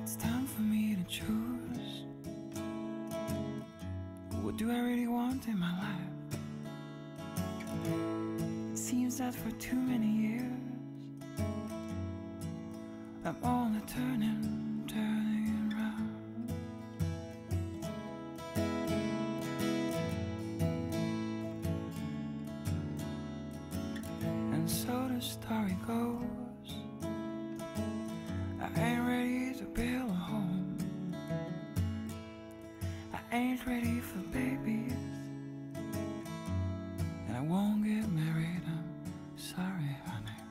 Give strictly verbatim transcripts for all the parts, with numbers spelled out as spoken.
It's time for me to choose. What do I really want in my life? It seems that for too many years I'm only turning, turning around. And so the story goes, I ain't ready to build a home. I ain't ready for babies, and I won't get married, I'm sorry, honey.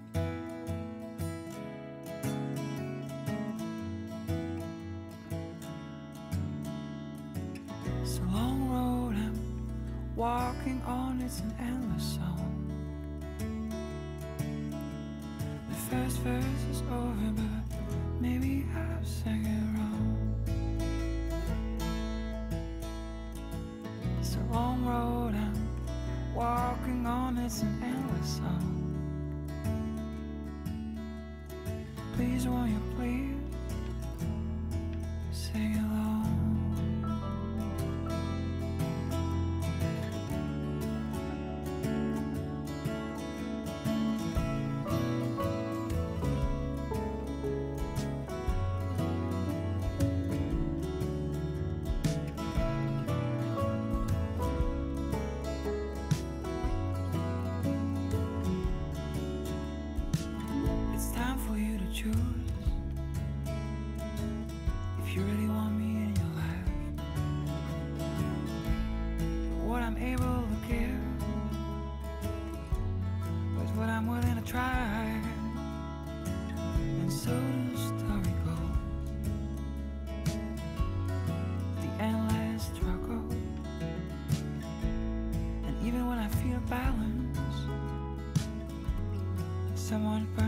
It's a long road I'm walking on, it's an endless song. The first verse is over, but maybe I've sang it wrong. It's a long road I'm walking on, it's an endless song. Please, won't you please sing along? Choose if you really want me in your life. What I'm able to give is what I'm willing to try. And so the story goes, the endless struggle. And even when I feel balance, someone burns